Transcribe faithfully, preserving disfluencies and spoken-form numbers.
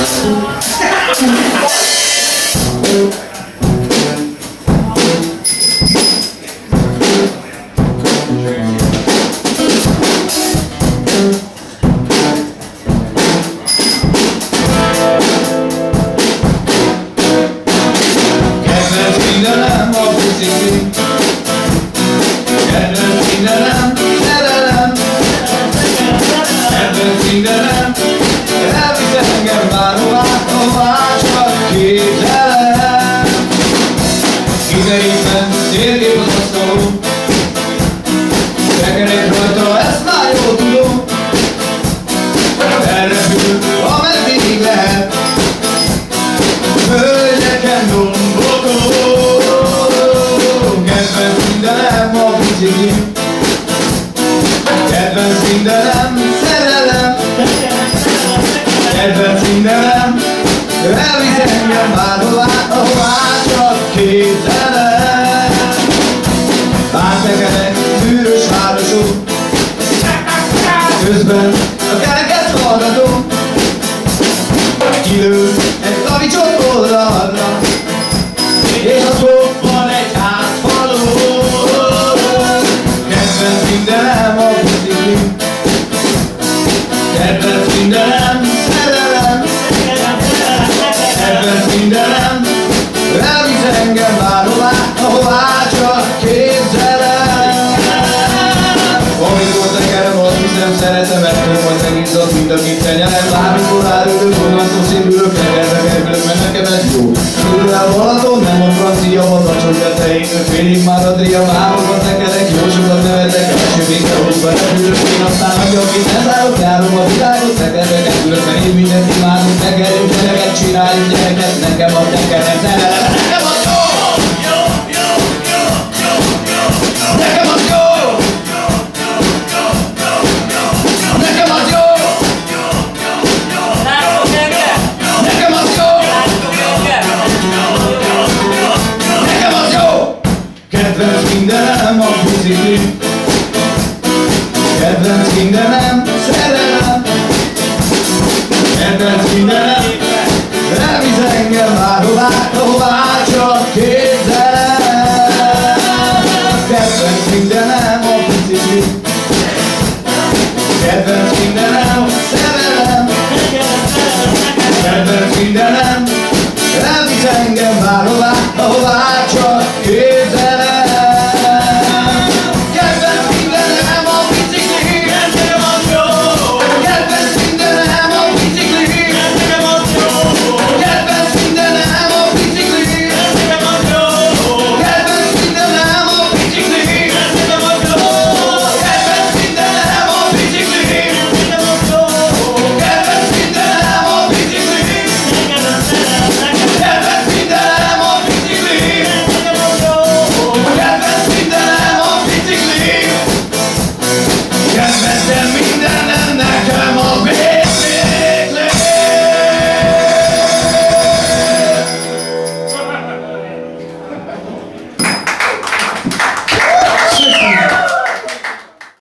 Mindenem a bicikli, kedvenc mindenem, szerelem. Kedvenc mindenem, elvisz engem bárhová, hová csak képzelem. Idejében térkép az asztalon, tekerek rajta, ezt már jól tudom. Elrepül, ameddig lehet, hölgyeken dombokon. Kedvenc mindenem a bicikli, kedvenc mindenem, szerelem. Kedvenc mindenem, elvisz engem bárhová, ahová csak képzelem. Áttekerek bűrös városok, közben a kereket hallgatom. Kilő egy kavicsot oldalra, és a koppan egy hátfalon. Kedvenc mindenem a bicikli, kedvenc mindenem, szerelem. Kedvenc mindenem, elvisz engem bárhová, ahová csak képzelem. Amikor tekerem, azt hiszem szeretem, ettől majd megizzadt, mint a kicsenyelem. Bármikor árülök, onnan szomszédülök, tekerbe kerülök, mert nekem ez jó. Körül el Balaton, nem a francia, a vacsony tetején, félig már a dria, mámokat tekerek, jó sokat nevetek, első végre hozva repülök, én aztán nagyobb, mint ne zárok, járom a világot, tekerbe kerülök, mert én mindent imádok, tekerjünk, gyereket csináljunk, gyereket, nekem a tekerem, szerelem, nekem az jó! Nekem az jó! Nekem az jó! Nekem az jó! Nekem az jó! Kedvenc mindenem a bicikli, kedvenc mindenem, szerelem. Kedvenc mindenem, elvisz engem bárhová, ahová